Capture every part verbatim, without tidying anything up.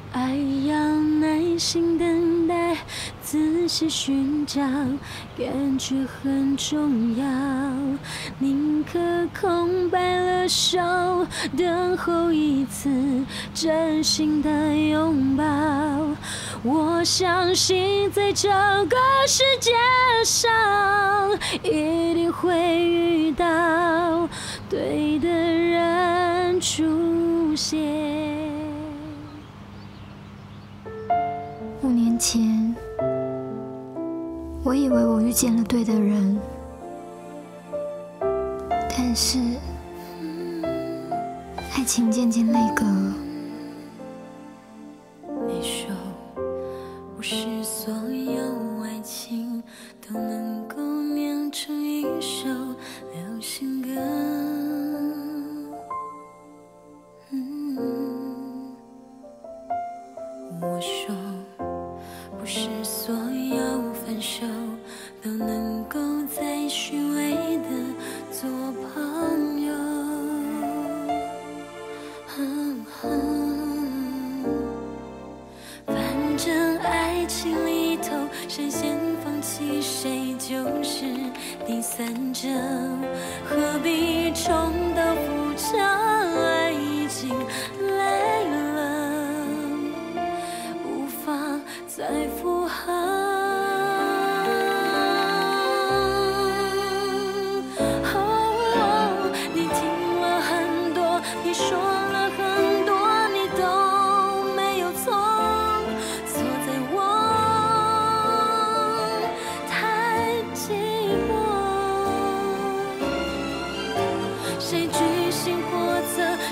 爱要耐心等待，仔细寻找，感觉很重要。宁可空白了手，等候一次真心的拥抱。我相信在这个世界上，一定会遇到对的人出现。 五年前，我以为我遇见了对的人，但是爱情渐渐泪隔。 你说，不是所有爱情都能够酿成一首流行歌。嗯，我说，不是所有分手都能够再虚伪的做朋友。嗯嗯，反正爱情里头，谁先放弃谁就是第三者，何必重蹈覆辙？爱已经累了，无法再复合。哦，你听了很多，你说了很多，你都没有错，错在我太寂寞。谁居心叵测，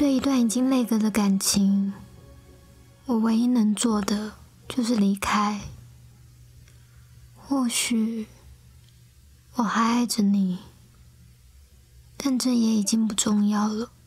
对一段已经那个的感情，我唯一能做的就是离开。或许我还爱着你，但这也已经不重要了。